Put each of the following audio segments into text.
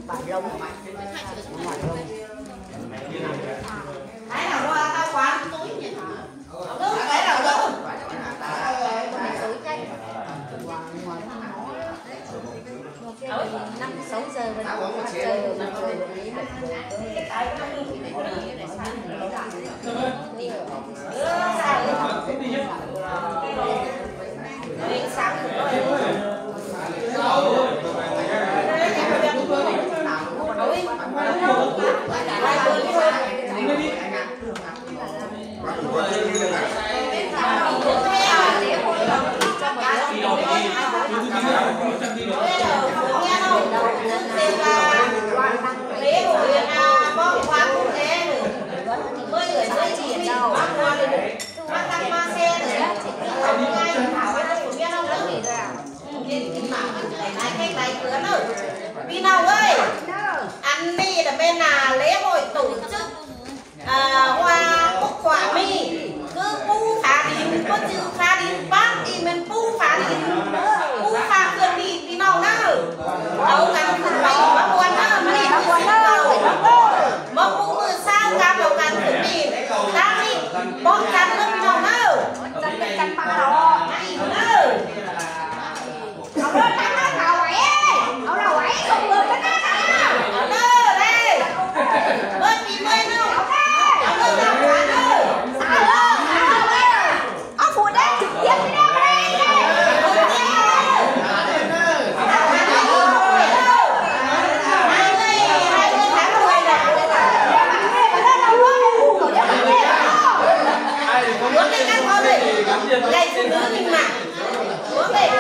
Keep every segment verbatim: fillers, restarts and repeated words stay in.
Bản lông. Ngoài lông. Cái nào qua tao quán túi nhỉ? Đúng cái nào đúng? Túi cái. Ngoài năm sáu giờ vẫn còn chơi rồi mà chơi đi được lễ hội là bom khoáng quốc tế mười người mới chỉ đâu bác qua được bác tăng ba xe nữa không ngay thảo bác của biết không đó gì rồi à trên cái mạng này này cách này cửa nữa vì nào ơi ăn đi là bên là lễ hội tổ chức hoa cúc quả mi cứ pu phá đi có chữ phá đi bác đi mình pu phá đi pu phá cường đi vì nào nữa đâu cần phải bác quan nữa mà đi bác quan nữa mà pu mưa sao cam đầu cần phải đi đang đi bón chăn nước vì nào nữa chăn bên chăn ba đó này nữa ông đó chăn nó nào vậy ông nào vậy không được cái đó nào đó đây bớt đi bơi đâu ông đó nào quá đâu sao đâu sao đâu ông phụ đấy trực tiếp đi đâu đây đây phụ nữ mình mà uống về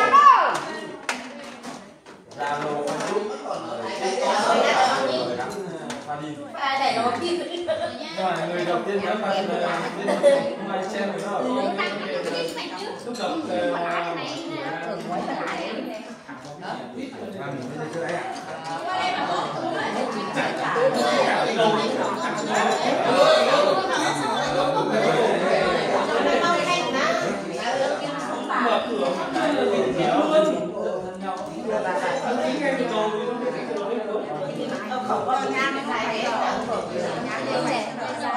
để nó đi người đầu tiên nhớ mà mai xem rồi đó lúc đầu thường quay lại không có nhà bên này để nhà bên trẻ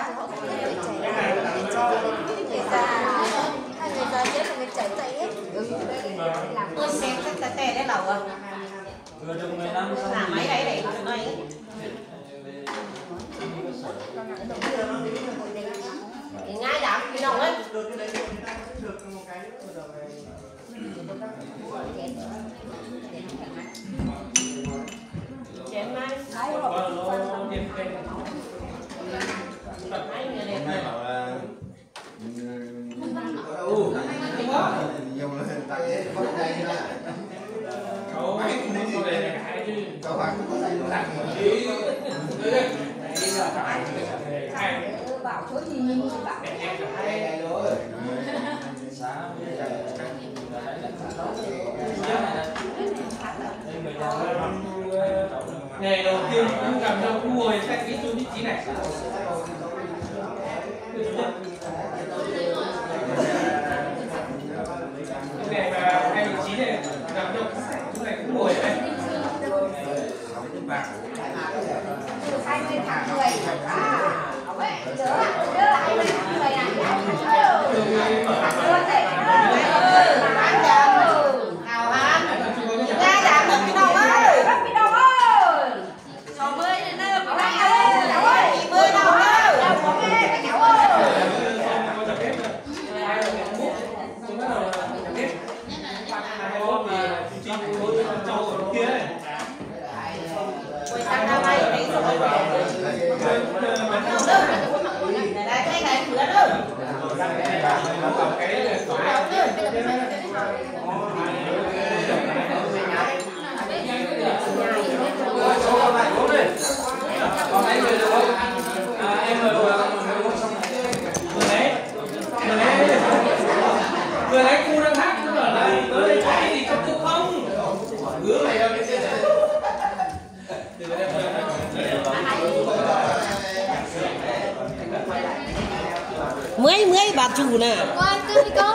người già hai người già chết là người trẻ tay hết tôi xem chắc là tè đấy đầu à làm mấy đấy để nói cái ngay giảm cái đồng ấy chém ngay hai người đẹp này nhiều lần tại thế có đây nè cháu máy cũng muốn có đây là cái chứ cháu phải cũng có đây làm gì bảo chỗ gì mình bảo hay rồi ngày đầu tiên cũng gặp nhau ngồi tại cái chỗ vị trí này ngày mà hai vị trí này gặp nhau chỗ này cũng ngồi ở đây hai mươi tháng mười à ông ấy nhớ nhớ lại hai mươi tháng mười này bán chồng nào bán ra giảm được cái đầu ơi bắt cái đầu ơi cho mới lên nữa bảo anh ơi cháu ơi chị mới đâu đâu đâu có nghe cái cháu ơi quay sang ra đây đấy rồi đây cái này cửa đâu vừa nãy cô đang hát nó bảo là tới đây cái gì trong cuộc không hứa mày đâu mới mới bà chủ nè con cứ đi con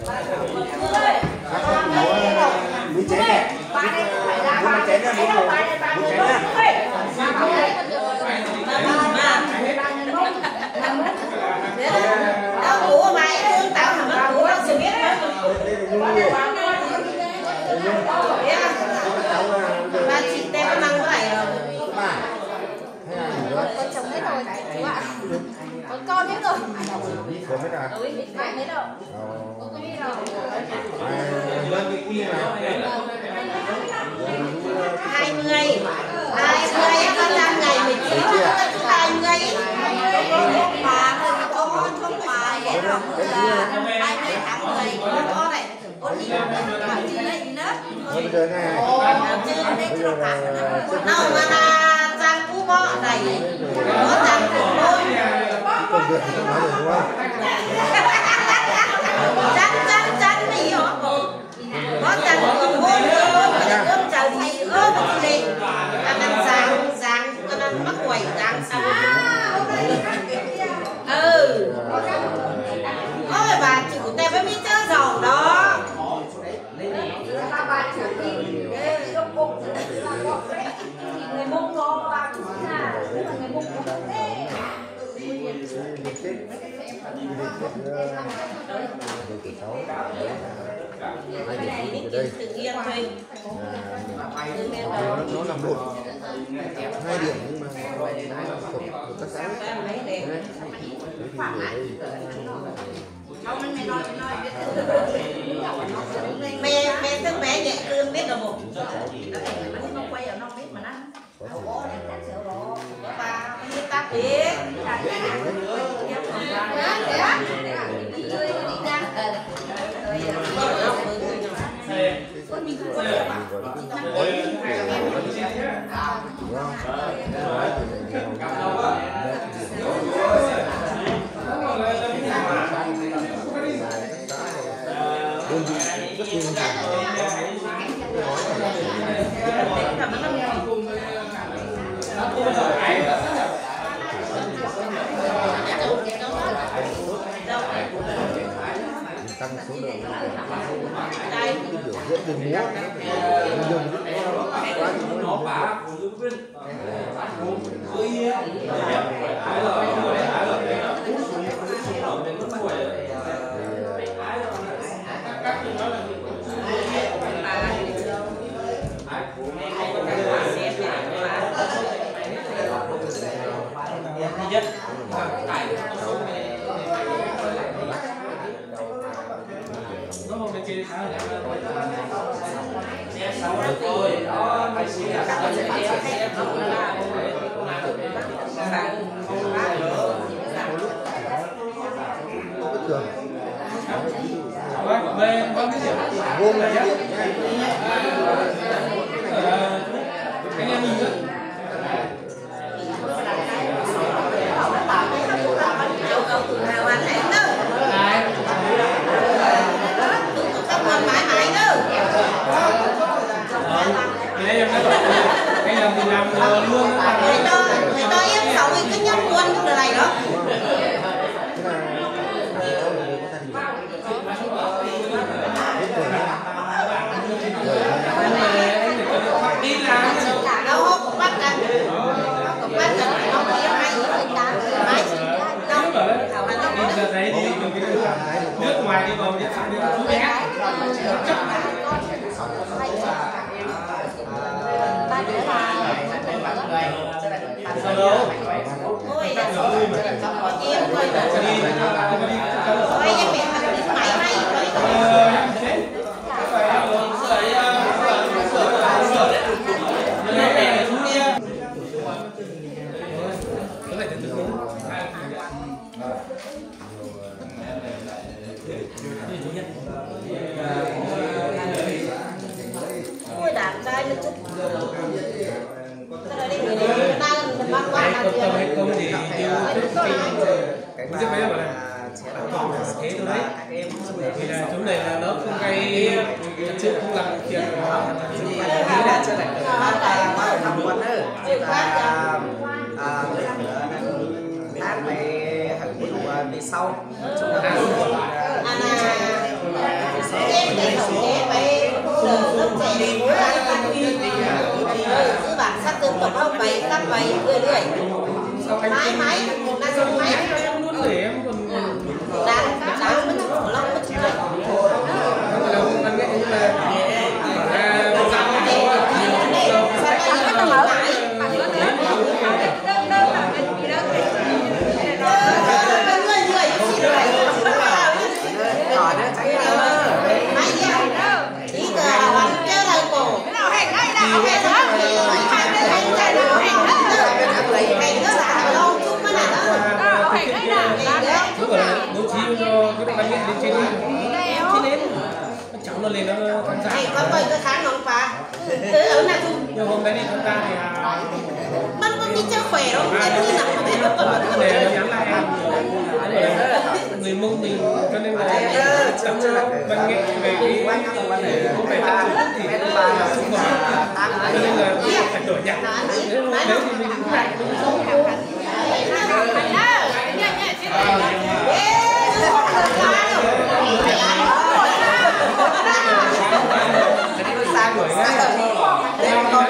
Mỹ chế này, Mỹ chế này, Mỹ chế này, Còn con biết rồi. Còn biết à? Ừ, biết bạn biết đâu. Con có biết đâu. Ai lên cái quy nào? hai mươi hai mươi con năm ngày mình chỉ có hai mươi mà có không phải vậy đâu là hai mươi tháng mười con này con đi làm gì đấy nữa bây giờ này bây giờ là đâu mà là trang cũ bọ này có trang cũ bọ công việc thì không nói được đúng không? chắc chắc chắc đi hả có trang cũ bọ ôm ôm chào gì ôm gì anh ăn sáng sáng con ăn mắc quẩy sáng ừ ôi bà chủ tay với mấy chớ giàu đó người mông lo bà cũng là người mông cũng thế cái này đi kiếm tự nhiên thôi nó làm một hai điểm nhưng mà các xã mẹ mẹ tức bé nhẹ cương biết là một nó quay ở nó biết mà nó bà biết ta biết tăng số lượng cái biểu diễn đường múa nó bả nó không kia khá là xe sáu rồi đó phải xí là các bạn sẽ phát xe nó cũng là vâng bên vâng cái gì gồm là gì anh em mình mãi mãi nữa thì đây em cái là mình làm luôn người ta người ta em sáu cái nhất luôn cái này đó đi làm đâu cũng bắt cần cũng bắt cần nó kia hay mãi giờ thấy đi nước ngoài đi vào đi ăn đi chú bé sao đâu ôi là có chiên thôi ôi em mẹ mà đi máy hay ôi đàn trai nó chút cái này đi người đi ta mình mang qua là không hay không thì tiêu cái chiếc máy mà còn thế thôi đấy vì là chúng này là nó không gây chứ không làm chuyện nghĩ là chưa này phát là phát thằng quân nữa là à hát này hàng buổi đi sau chúng ta em để tổng chế với lớp trẻ đi cứ bản sắc tương tổng không bày cắt bày tươi lưỡi mãi mãi là dùng máy em luôn để em còn đang đang mất khổ lâu mất chơi anh nghe như là Hãy subscribe cho kênh Ghiền Mì Gõ để không bỏ lỡ những video hấp dẫn. hẹn đó thì hai bên hẹn ra nào hẹn đó hẹn đó là lâu chung mới là đó hẹn đấy nào đúng rồi bố trí cho cái đội văn nghệ lên trên trên đến cháu nó lên nó tham gia hẹn có coi cái kháng nóng phá từ ở nào chung nhưng hôm nay đi tham gia thì mình có đi chơi khỏe đâu cái thứ nào để nhắn lại em người mông mình cho nên là tập cho văn nghệ về cái không phải tập trung thì không còn cho nên là phải đổi nhạc nếu thì mình phải sang buổi ngay con con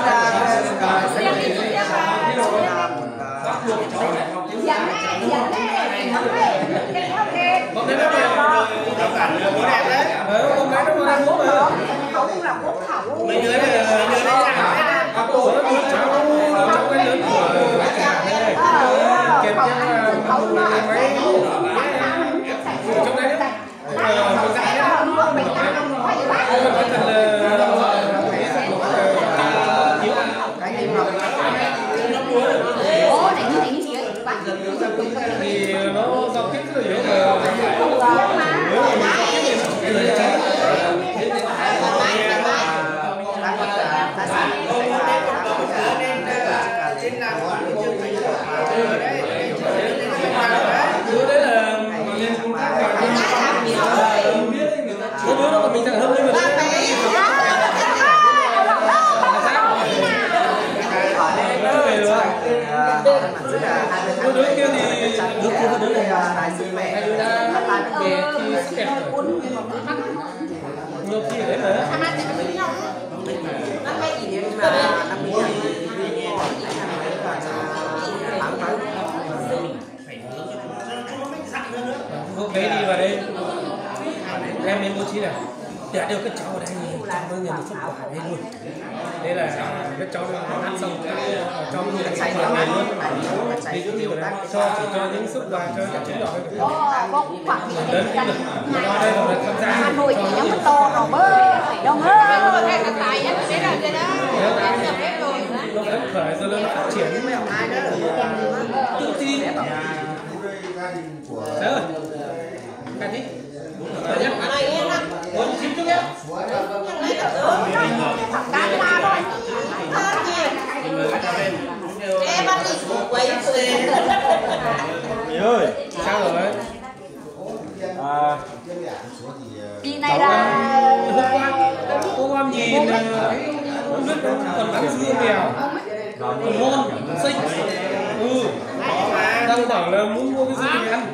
hôm nay nó đẹp đấy hôm nay nó còn ăn uống mà mình nhớ là nhớ đấy cháu cháu cái lớn của cả đây kèm theo máy trong đấy mình dạy đấy mình có thật thì nó giao tiếp rất là nhiều nó còn mình thằng hơn nữa đứa đứa kia thì đứa kia đứa này là hai đứa đã về khi sức đẹp rồi nhiều khi đấy mà hôm đấy đi vào đây em đến bố trí là để đưa các cháu ở đây cho mọi người một xuất quà đây luôn đây là các cháu nó ăn xong cho mọi người chạy vào này luôn thì những điều này cho chỉ cho những xuất quà cho các cháu nhỏ lớn cũng được do đây là tham gia Hà Nội thì nhóm to rồi bơ đông hơn cái tài nhất thế là cái đó nó phấn khởi rồi nó phát triển tự tin đấy rồi cái gì Ủa, chim trước nhé. Cán la thôi. Em bắt đi xuống quấy ơi. Sao rồi? À, đi này là cô con nhìn không biết còn bắn dưa mèo còn ngon xinh ừ đang bảo là muốn mua cái gì thì ăn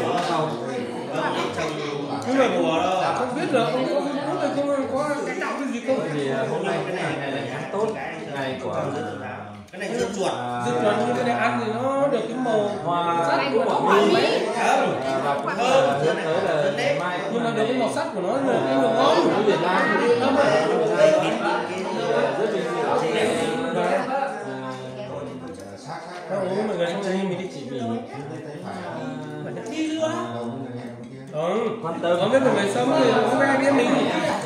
nhưng mà không biết là không có không có cái đạo cái gì không thì hôm nay cái này ngày là ngày tốt ngày của cái này dưa chuột dưa chuột như cái này ăn thì nó được cái màu hoa sắc của quả quả mi mỹ và cũng là hướng tới là ngày mai nhưng mà được cái màu sắc của nó là cái màu ngon của Việt Nam rất bình nó uống mọi người trong đây mình đi chỉ mì đi nữa ừ quan tâm có mấy người sống thì cũng ai biết mình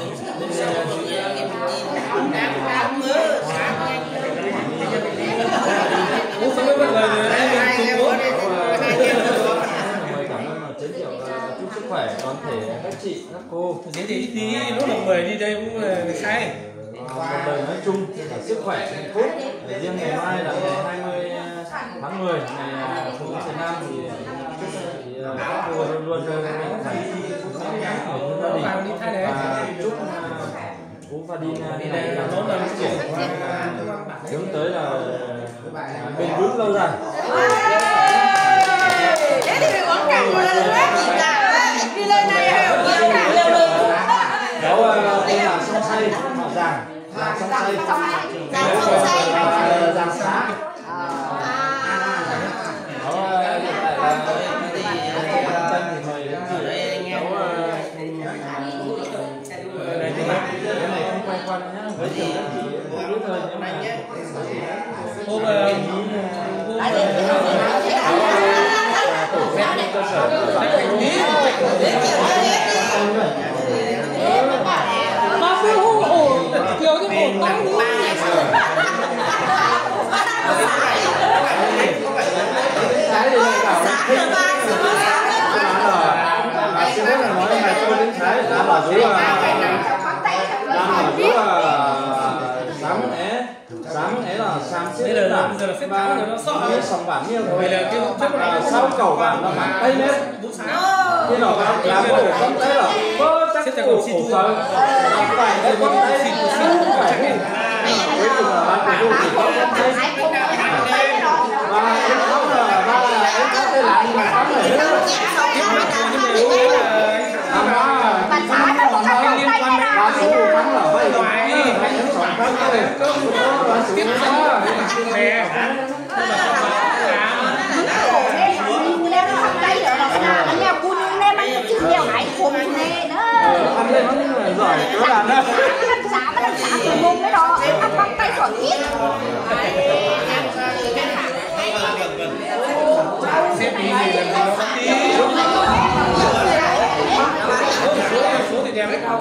uống sống với mọi người rồi anh mình cùng uống mời cảm ơn giới thiệu chúc sức khỏe toàn thể các chị các cô giới thiệu tí lúc là mời đi đây cũng là sai một đời nói chung là sức khỏe hạnh phúc riêng ngày mai là ngày hai mươi tháng mười ngày phụ nữ Việt Nam thì các cô luôn luôn phải vào đi thay đấy và chúc Phú Pha Đin đi đây là tốt là phát triển hướng tới là bền vững lâu dài. thế thì phải quảng cáo là hết gì cả đi lên này hay ở kia cả đều đều Đó tên là Sông Say họ giảng là Sông Say giảng Sông Say và giảng xá. Đó hiện tại là chân thì mời đến chị cái này không quay quanh nhá với chị chị biết thôi nhưng mà hôm tổ chức cơ sở mà cứ hô hổ kiểu cái hổ tay Thái thì lại bảo thích là xin phép là nói là tôi đến Thái đã bảo chú là đang bảo chú là sáng ấy sáng ấy là sáng xếp bản và như sòng bản như rồi sau cầu bản là bản tây đấy thì nó là cổ con tây là có chắc cổ cổ phật phải đấy con tây phải cuối cùng là bạn phải dùng chỉ có con tây và em không là ba là em có thể làm mà không phải nữa và xã nó có các con tây này nào số thắng là vậy rồi em sống thắng rồi là số đó nè anh em cu nhưng em anh chịu nhiều hải cùng nè nữa anh lên nó giỏi cứ làm đó anh xã nó đang xã từ mông đấy đó anh bắt tay giỏi nhất xếp đi thì lần nào nó đi số thì đẹp đấy không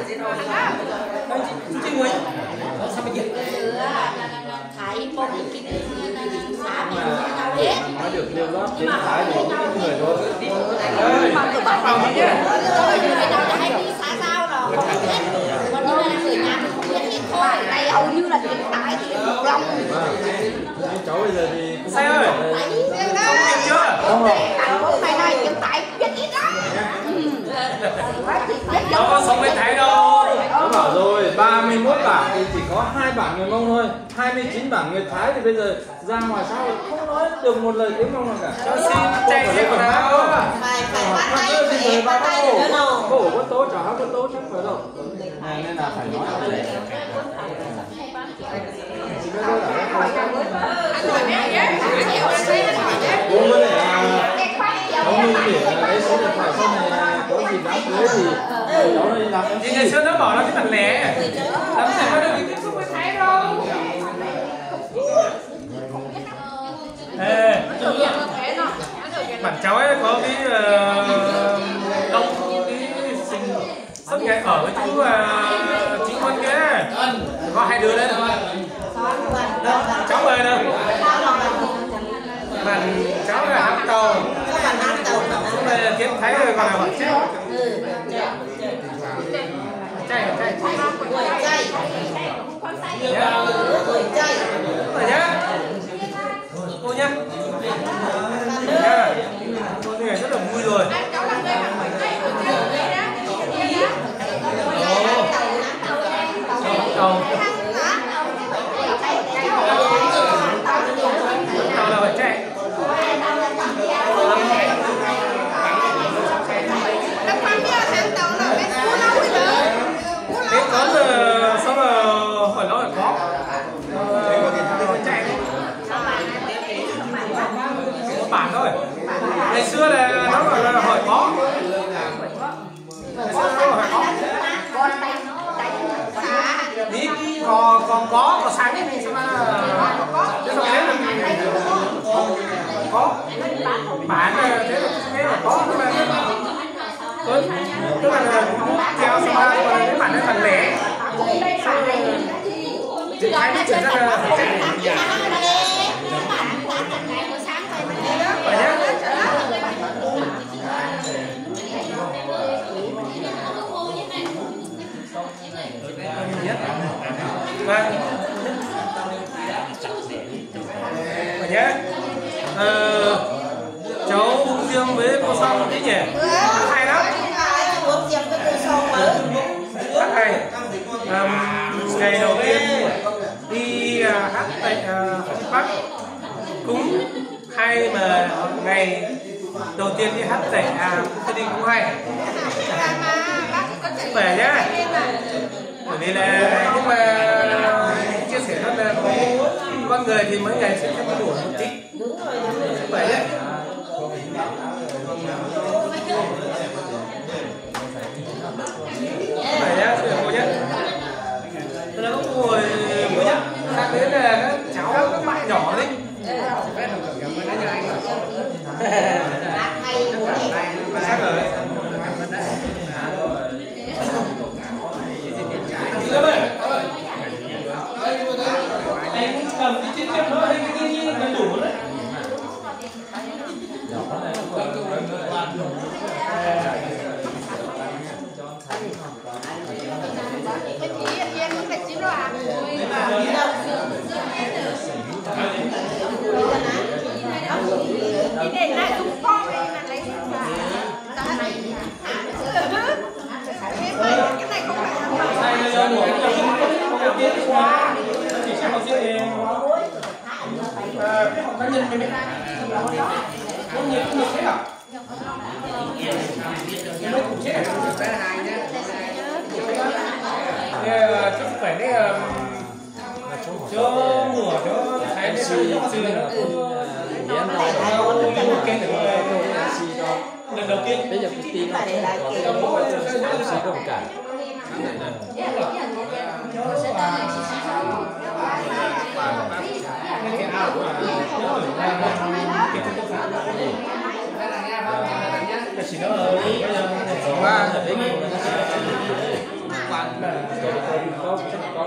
chứ người sao bây giờ thấy một cái xã mình nói được liều lót đến Thái thì những người thôi mà cứ bắt đầu như thế nào đã hay đi xã giao rồi còn như là người nhà mình không biết hết thôi đây hầu như là tiếng Thái thì một lòng cháu bây giờ thì Say ơi không kịp chưa không rồi này này tiếng Thái biết ít lắm nó có sống bên Thái đâu. Nó bảo rồi ba mươi mốt bản thì chỉ có hai bản người Mông thôi, hai mươi chín bản người Thái thì bây giờ ra ngoài xã hội không nói được một lời tiếng Mông nào cả. Cháu xin chạy xe của nào phải phải bắt tay để bắt tay nữa nào cổ có tố chả có tố chắc phải đâu nên là phải nói ở đây. Bố mới để cháu Minh để lấy số điện thoại sau này có gì đám cưới thì cháu đây làm em. Thì ngày xưa nó bỏ nó cái bản lẻ lắm thì nó được tiếp xúc với Thái đâu. Ê, bản cháu ấy có cái đông cái sinh sắp ngày ở với chú chính quân kia có hai đứa đấy thôi cháu về đâu bạn cháu là hát tàu chúng ta kiếm thấy rồi còn là bọn chết chay chay tuổi chay tuổi chay rồi nhá cô nhá cô này rất là vui rồi tàu tàu là phải chạy cái có sao mà hỏi nó là có chạy có bản thôi ngày xưa là nó gọi là hỏi có ngày xưa nó hỏi có đi còn còn có có sáng ấy sao mà thế là thế là có bản thế là thế là có tức là tức là treo xong ra cái bản này bản lẻ chỉ hai cái chuyển ra là phải chạy phải nhá vâng phải nhá ờ, cháu riêng với cô Song thế nhỉ hay lắm rất hay um, ngày đầu tiên đi uh, hát tại uh, Bắc cúng hay mà ngày đầu tiên đi hát tại à đi cũng hay khỏe nhá bởi vì là nhưng mà chia sẻ rất là con người thì mấy ngày sẽ thay đổi một tí khỏe nhá khỏe nhá xin cô nhé tức là có ngồi vui nhá sang đến là các cháu các bạn nhỏ đấy chắc rồi cầm cái chiếc chiếc nó đây cái gì nó đủ đấy. Cái chí anh em cái chí đó à. Cái này lại đúng con này là lấy cái này không phải là chỉ sẽ học riêng em cái học cá nhân mình không nhiều không được thế à nó cũng chết chút phải đấy cho mùa cho thái sư sư lần đầu tiên bây giờ cái tin nó không có em xê đồng cả cái gì đó qua rồi đấy quan có có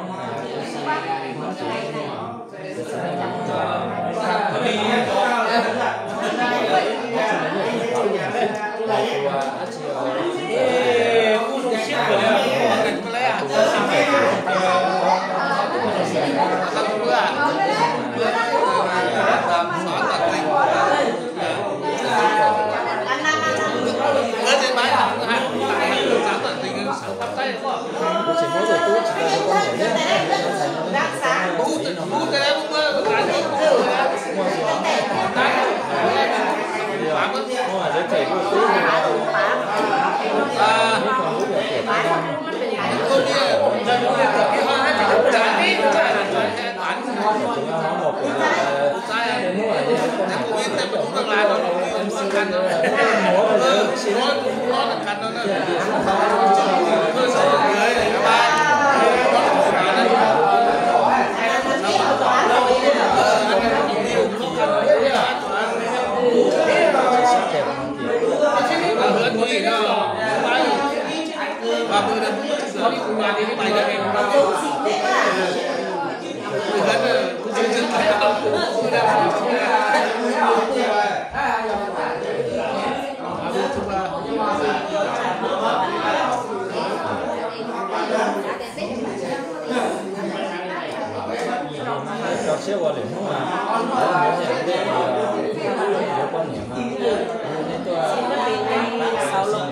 cho xếp qua để mua mà để mua nhà cái thì có quan niệm mà nên tôi sau lưng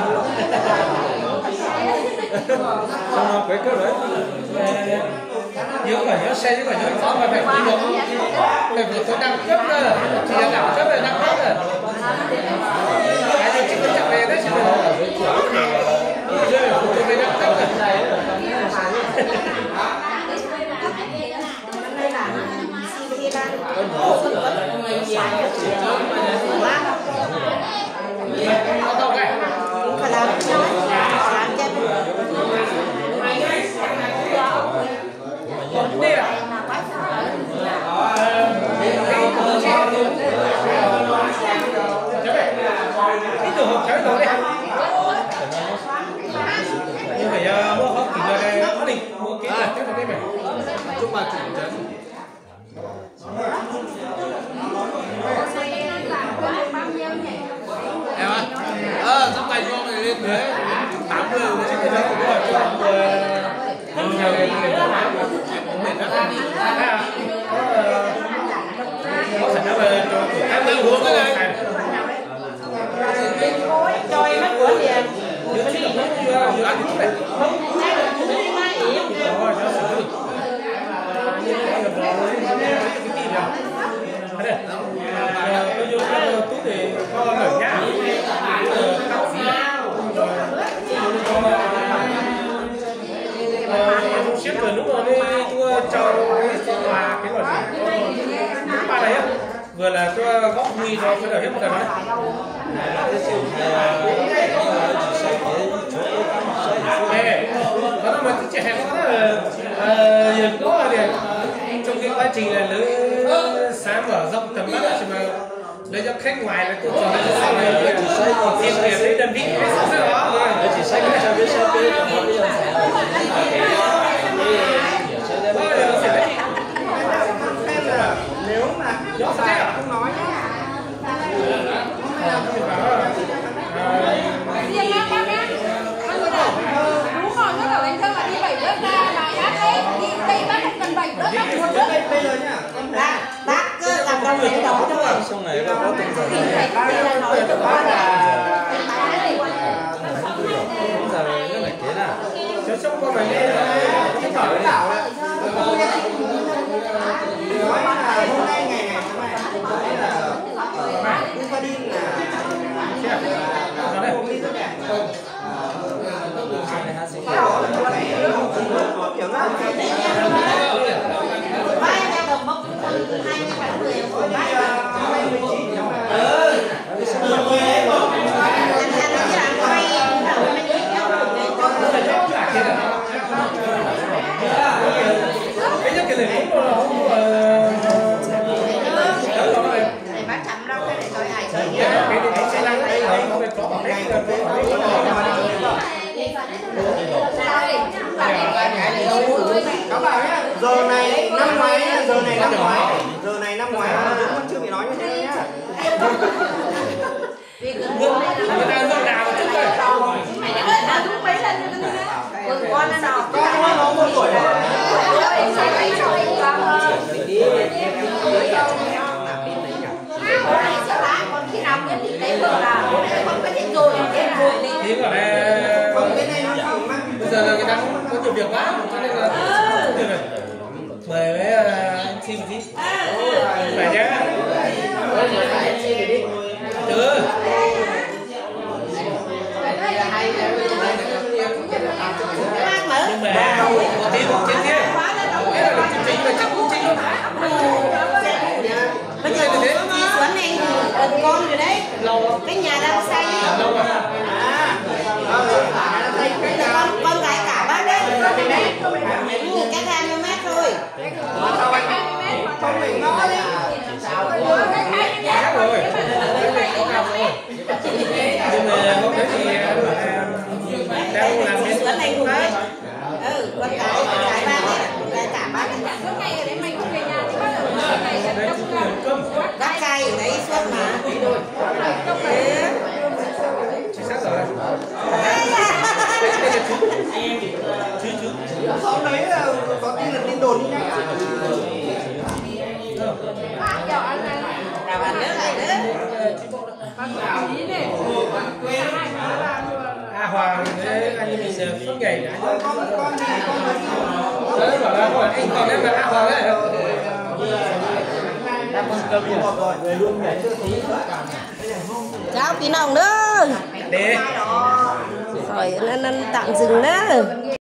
xong nó quấy cướp đấy nhớ phải nhớ xe chứ phải nhớ có mà phải đi được phải vừa tôi đăng cấp nữa chỉ là đẳng cấp là đăng cấp rồi cái gì chỉ có chặt về đấy chứ rồi tôi mới đăng cấp rồi cái tổ hợp trái tổ này nhưng phải mua không kỷ luật này có định mua kỹ thuật cái này phải chúc bà chủ trấn em ạ ờ sắp tay cho mày lên đấy tám mươi chứ cái đó cũng là chọn nhiều người có thể nói là em đang uống cái này chơi mất của tiền chưa chưa chưa chưa ăn chút này rồi nó xử tôi vô cái túi thì có nở nhá tao phí rồi xếp từ lúc rồi đi tôi cho quà cái gọi gì ba này á vừa là tôi góp huy cho cái đầu hết một cái nói nó mà trẻ hẹp nó là giờ có là để trong cái quá trình là lớn sáng mở rộng tầm mắt chỉ mà lấy cho khách ngoài là cũng chỉ là sau này tìm hiểu đến đơn vị cái sau đó rồi chỉ sách cho biết sao biết nó bây giờ trong này nó có từng giờ này giờ nó phải thế nào cho trong con này cái bảo cái đảo là nói là hôm nay ngày này nói là Upadin là kiểu đó Mai này đồng bốc hai mươi bảy người của mai. Ừ. cái nhất cái này cũng là không Để bác chấm đâu cái này coi ai chơi cái cái cái sẽ lăn đây này không phải có cái các bạn nhé, giờ này năm ngoái nhá, giờ này năm ngoái, giờ này năm ngoái Dũng vẫn chưa bị nói như thế nhá. người ta nước nào mà chút rồi con nó nọ Con nó một tuổi rồi. còn khi nào nhất thì lấy vợ là không có thích rồi thế rồi thì gọi là Không cái này nó không mà. bây giờ là người ta không có nhiều việc quá cho nên là mời với anh xin một tí phải nhá ừ nhưng mà một tí một trên kia cái là chương trình là chắc cũng chính luôn bây giờ chị Xuân này gần con rồi đấy cái nhà đang xây lâu rồi con con gái cả bác đấy ừ, cách hai mươi mét thôi Không mình nói đi. khác rồi nhưng mà hôm đấy thì đang làm bên Xuân này cùng đấy ừ con gái con gái bác đấy con gái cả bác đấy bác cày ở đấy suốt mà chính xác rồi chứ chứ Sau đấy là có tin là tin đồn đi nhá. nào bạn nhớ lại nữa à Hoàng với anh mình suốt ngày đã Con con gì con đấy bảo là hỏi anh còn em là A Hoàng đấy chào tí nòng nữa để rồi nên tạm dừng đó